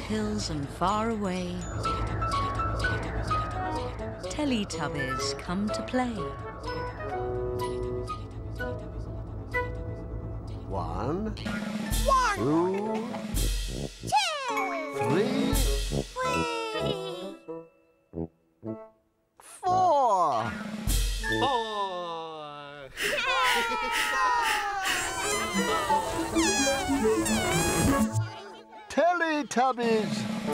hills and far away, Teletubbies come to play. 1, 2, 3, 4. Teletubbies!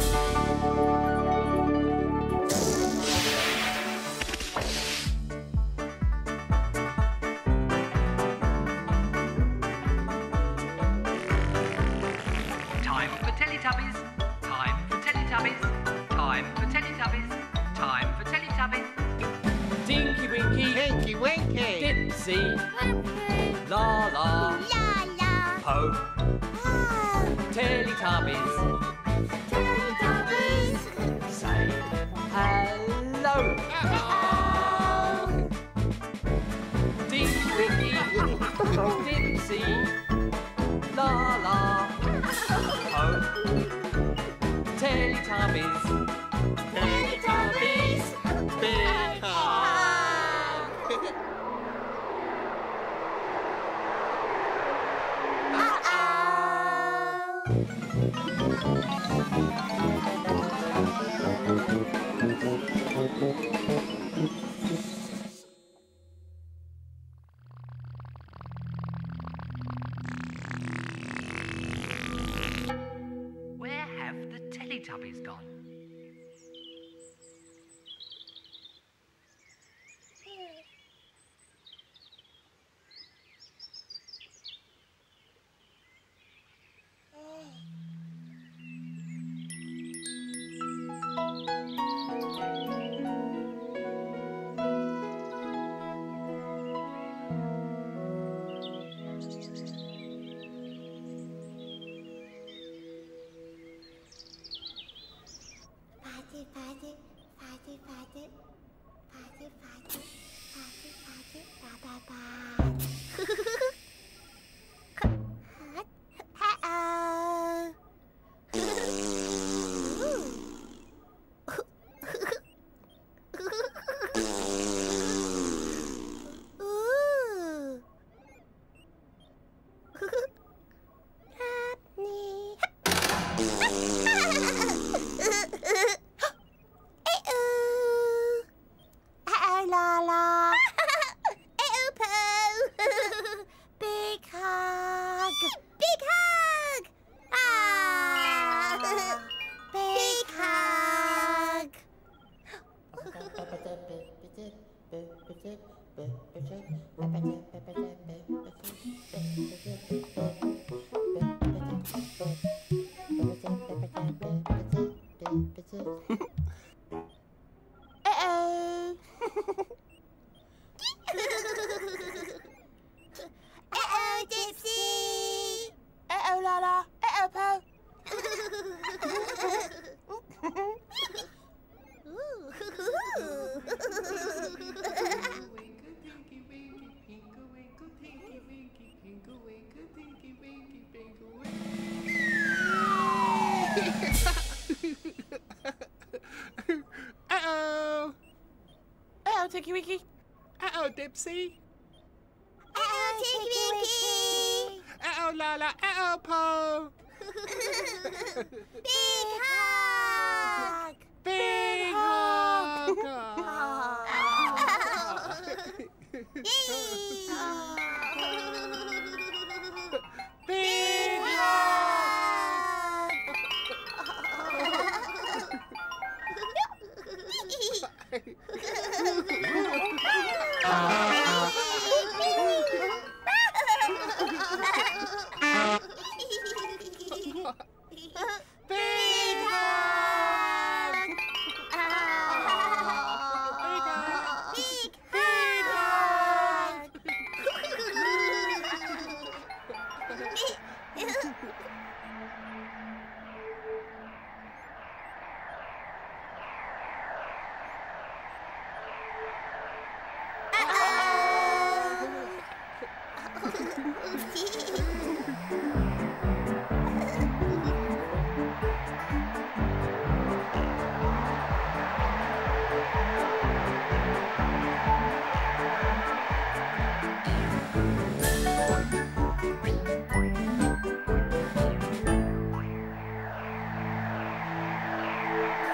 Time for Teletubbies. Time for Teletubbies. Time for Teletubbies. Time for Teletubbies. Tinky-Winky. Tinky-Winky. Dipsy. Laa-Laa. Laa-Laa. Po. Teletubbies. Teletubbies. Say hello. Tinky-Winky. Dipsy. Laa-Laa. Po. Teletubbies. Teletubbies. Big Where have the Teletubbies gone? Laa-Laa. Big hug. Big hug. Big hug. Dipsy! Laa-Laa. Po. Tinky-Winky. Dipsy. Tinky-Winky! Laa-Laa. Po. Big hug! Big hug. Big hug. Big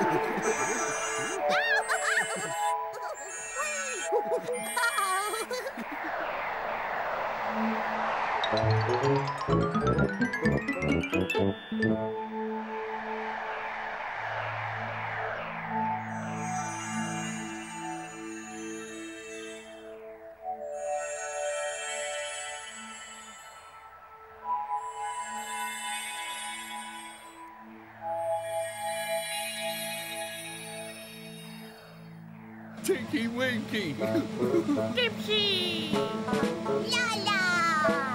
Tinky-Winky. Dipsy! Laa-Laa!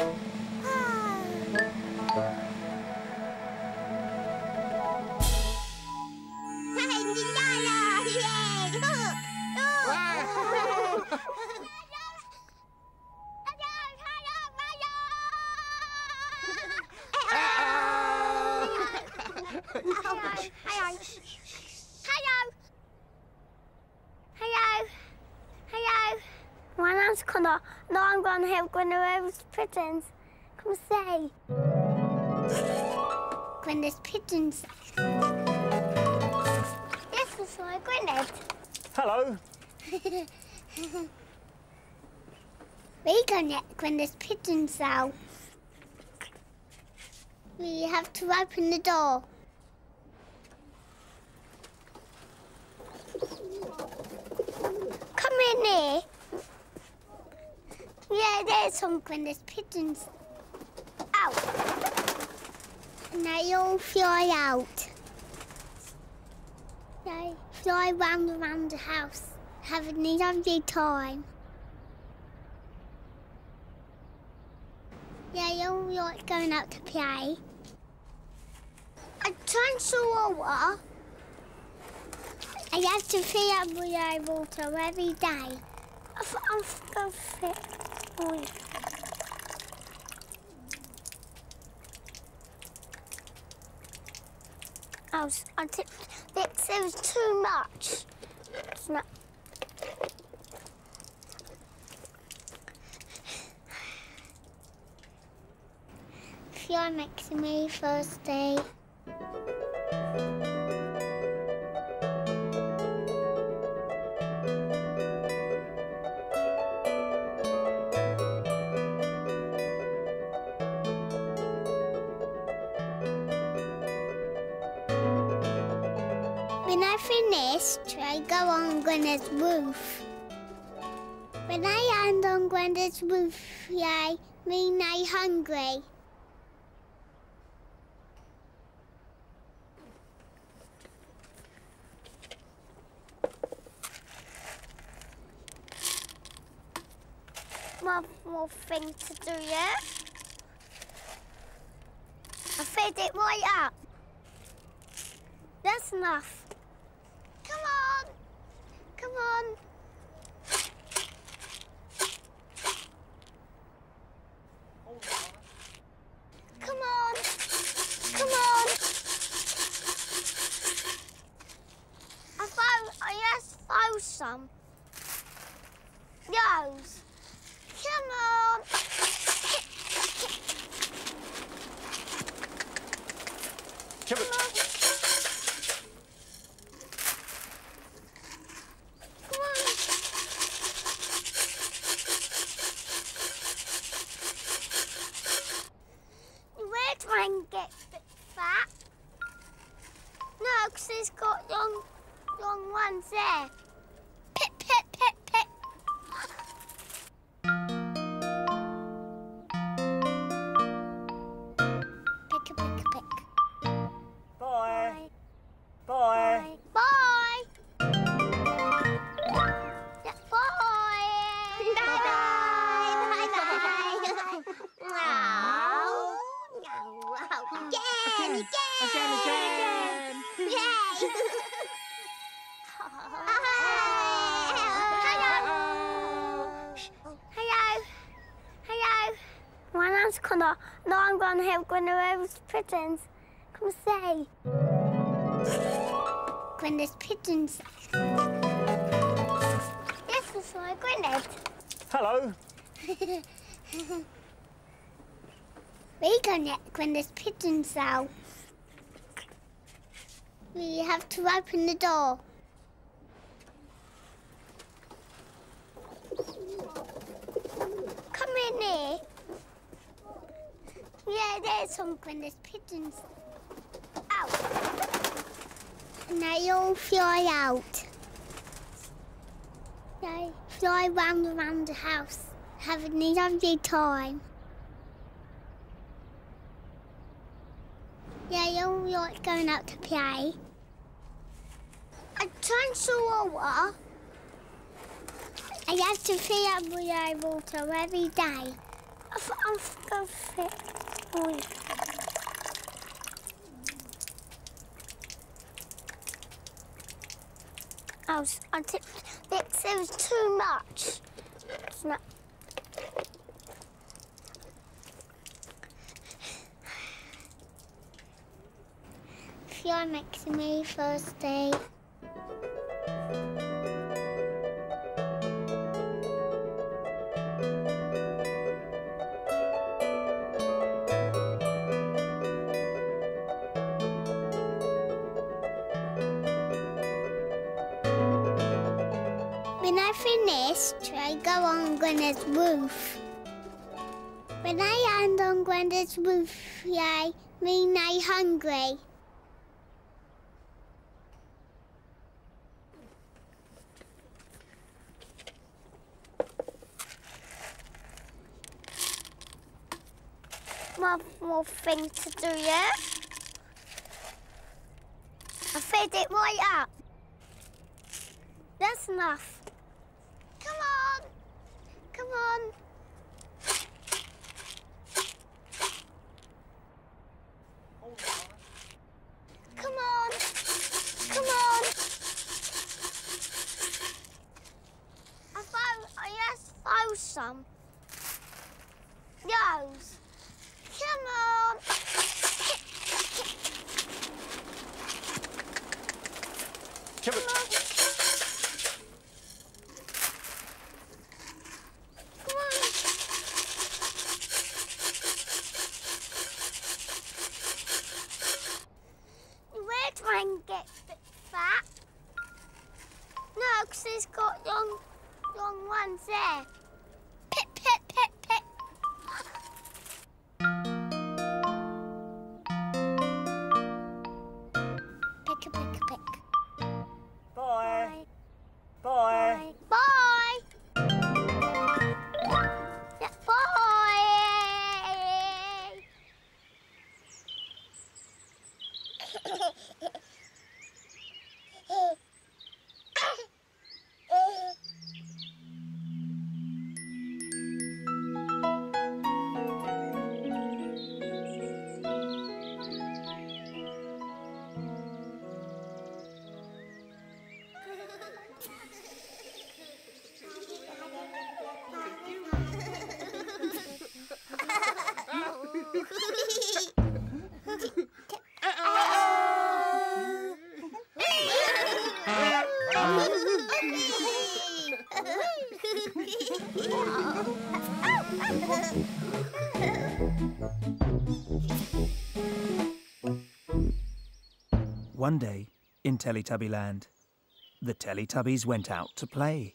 Hey, Laa-Laa! Yay! Look! Hello. My name's Connor. Now I'm going to help Grandad's pigeons. Come say. Grandad's pigeons. This is my Grandad. Hello. We're going to let Grandad's pigeons out. We have to open the door. Come in here. Yeah, there's some Grandad's pigeons. Out. And they all fly out. They fly round and round the house, having a lovely time. Yeah, they all like going out to play. I change the water. I have to fill up with water every day. I've got to fit. I tipped it. There was too much. It's not. Fly next to me Thursday. When I finished, I go on Grandad's roof. When I land on Grandad's roof, I mean I'm hungry. One more thing to do, yeah? I filled it right up. That's enough. Come on. Come on. Come on. Come on. I just found some. Those. Come on. Come on. Come on. The red one gets a bit fat. No, because it's got long ones there. Pip, pip, pip, pip. Pick a pick a pick. Bye. Bye. Bye. Bye. Yeah, bye. Again. Yay. Hello. My name's Connor. Now I'm going to help Grandad's pigeons. Come say. Grandad's pigeons. This is my Grandad. Hello. We're going to let Grandad's pigeons out. We have to open the door. Come in here. Yeah, there's something. There's pigeons. Out. And they all fly out. They fly round and round the house, having a lovely time. Yeah, they all like going out to play. I transfer. I have to fill up with water every day. I'm going to fit. I think there was too much. It's not. Fly makes me thirsty. When I finished, I go on Grandad's roof. When I land on Grandad's roof, I mean I'm hungry. One more thing to do, yeah? I fed it right up. That's enough. Come on! Come on! Come on! Come on! I just found some. Those. Come on! Come on! Wildbrain gets a bit fat. No, because he's got long ones there. Pit, pit, pit, pit. Pick a pick a pick. Bye. Bye. Bye. Yeah, bye. One day, in Teletubbyland, the Teletubbies went out to play.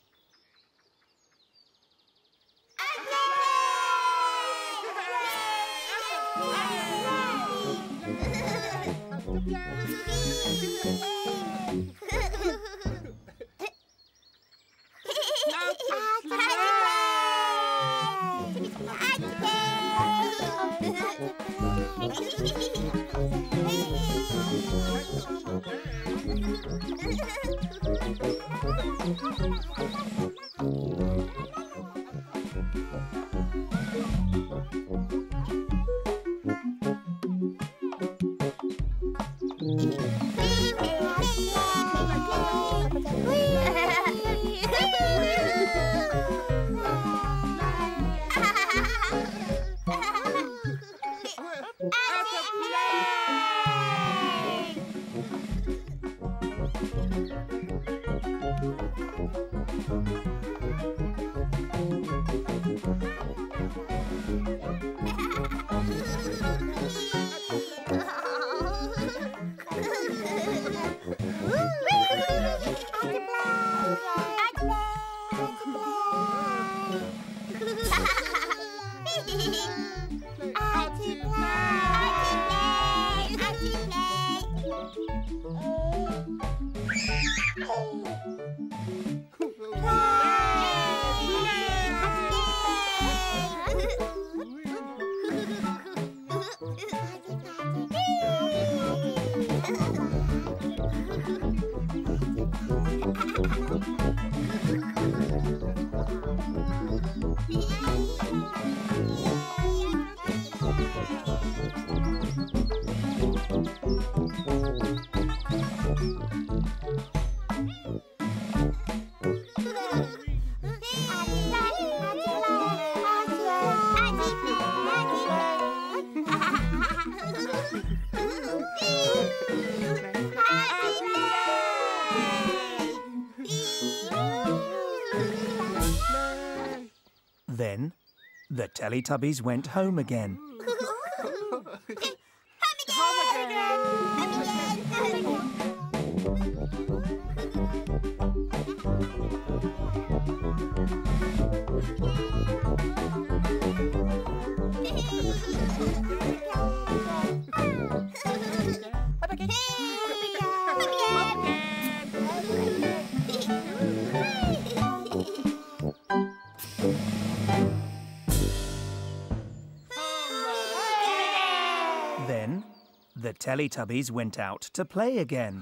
Then the Teletubbies went home again. Then the Teletubbies went out to play again.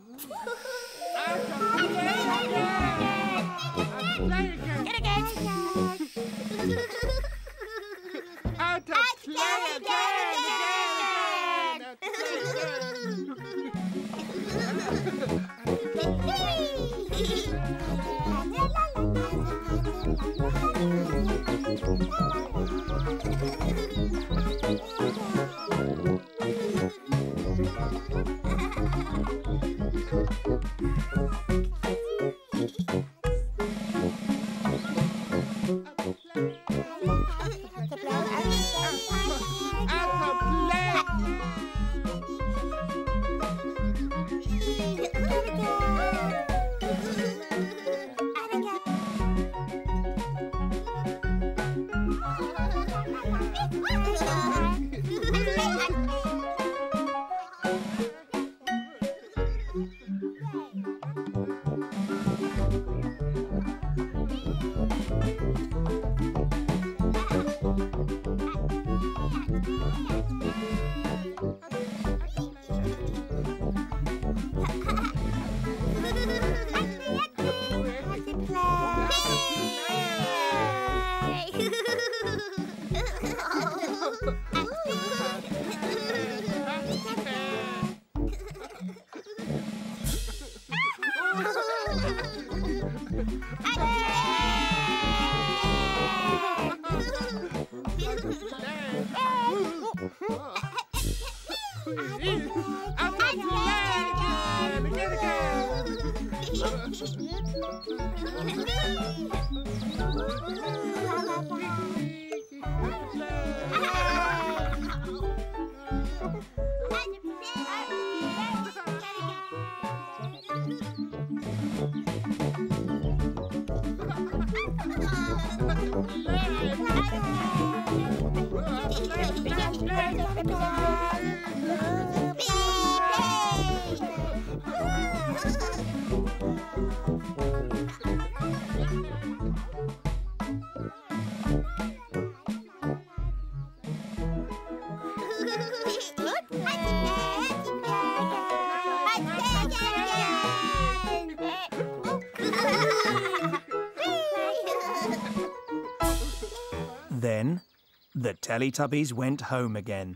Then the Teletubbies went home again.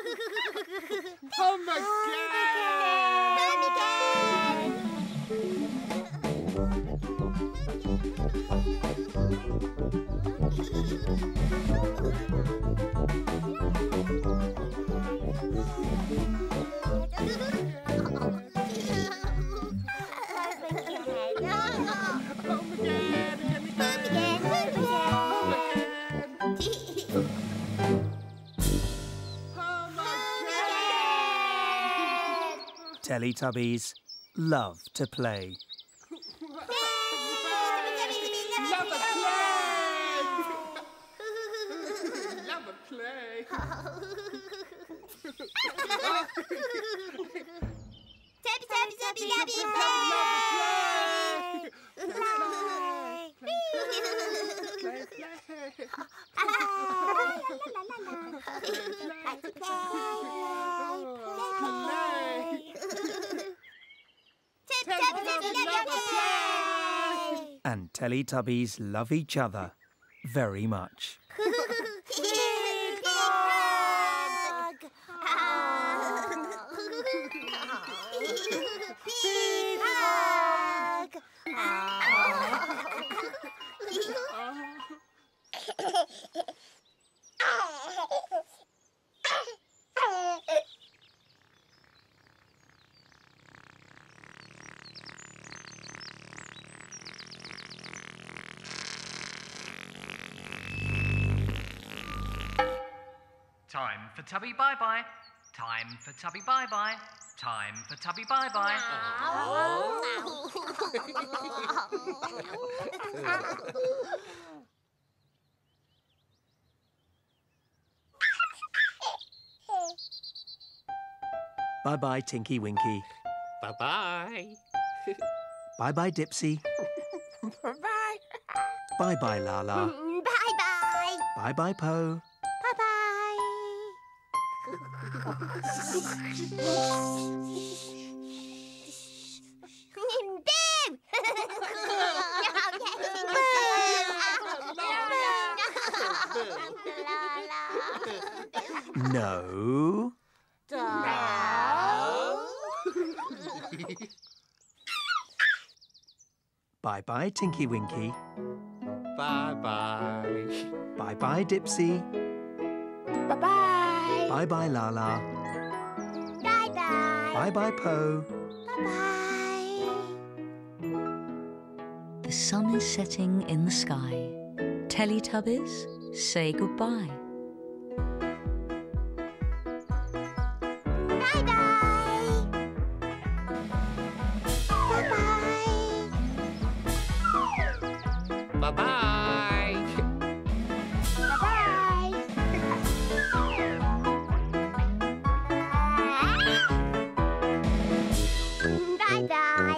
Home again! Teletubbies love to play. Love a play! Love a play! Tabby, tabby, And Teletubbies love each other very much. Time for Tubby bye-bye. Time for Tubby bye-bye. Time for Tubby bye-bye. Bye-bye, Tinky-Winky. Bye-bye. Bye-bye, Dipsy. Bye-bye. Bye-bye, Laa-Laa. Bye-bye. Bye-bye, Po. Bye-bye. No. Bye-bye, Tinky-Winky. Bye-bye. Bye-bye, Dipsy. Bye-bye. Bye-bye, Laa-Laa. Bye-bye. Bye-bye, Po. Bye-bye. The sun is setting in the sky. Teletubbies, say goodbye. Bye-bye. Bye-bye. Bye-bye. Bye-bye.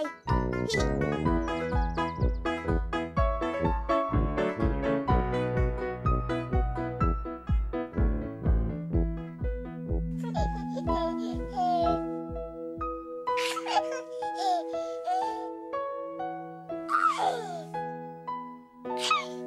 Bye-bye.